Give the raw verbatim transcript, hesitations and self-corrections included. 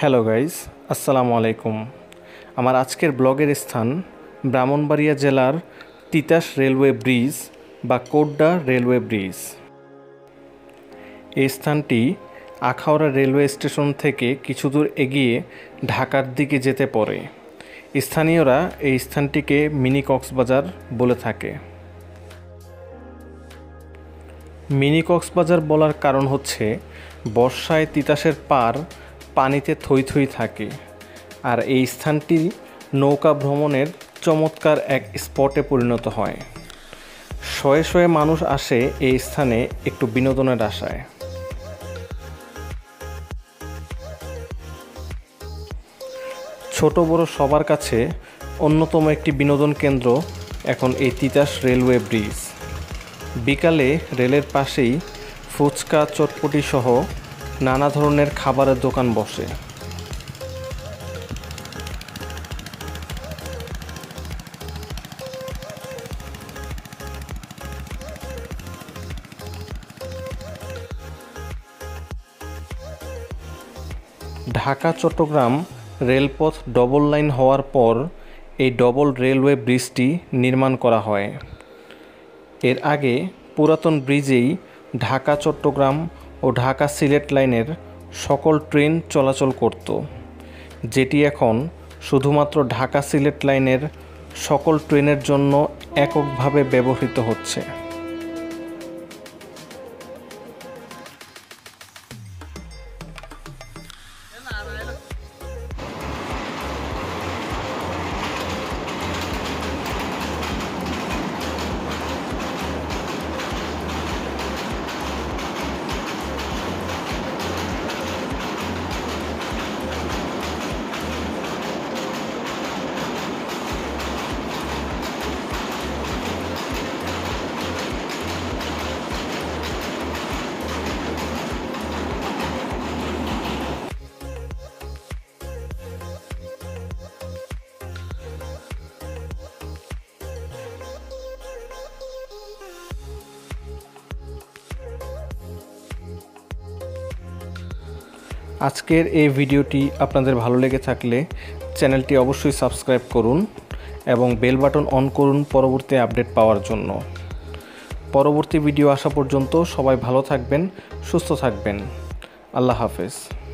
Hello guys, আসসালামু আলাইকুম। আমার আজকের ব্লগের স্থান ব্রাহ্মণবাড়িয়া জেলার তিতাস রেলওয়ে ব্রিজ বা কোড্ডা রেলওয়ে ব্রিজ। এই স্থানটি আখাউড়া রেলওয়ে স্টেশন থেকে কিছু দূর এগিয়ে ঢাকার দিকে যেতে পড়ে। স্থানীয়রা এই স্থানটিকে মিনি কক্সবাজার বলে থাকে। মিনি কক্সবাজার বলার কারণ হচ্ছে বর্ষায় তিতাসের পার পানিতে থই থই থাকে, আর এই স্থানটি নৌকা ভ্রমণের চমৎকার এক স্পটে পরিণত হয়। শয়ে শয়ে মানুষ আসে এই স্থানে একটু বিনোদনের আশায়। ছোট বড় সবার কাছে অন্যতম একটি বিনোদন কেন্দ্র এখন এই তিতাস রেলওয়ে ব্রিজ। বিকালে রেলের পাশেই ফুচকা, চটপটি সহ নানা ধরনের খাবারের দোকান বসে। ঢাকা চট্টগ্রাম রেলপথ ডবল লাইন হওয়ার পর এই ডবল রেলওয়ে ব্রিজটি নির্মাণ করা হয়। এর আগে পুরাতন ব্রিজেই ঢাকা চট্টগ্রাম ও ঢাকা সিলেট লাইনের সকল ট্রেন চলাচল করত, যেটি এখন শুধুমাত্র ঢাকা সিলেট লাইনের সকল ট্রেনের জন্য এককভাবে ব্যবহৃত হচ্ছে। আজকের এই ভিডিওটি আপনাদের ভালো লেগে থাকলে চ্যানেলটি অবশ্যই সাবস্ক্রাইব করুন এবং বেল বাটন অন করুন পরবর্তী আপডেট পাওয়ার জন্য। পরবর্তী ভিডিও আসা পর্যন্ত সবাই ভালো থাকবেন, সুস্থ থাকবেন। আল্লাহ হাফেজ।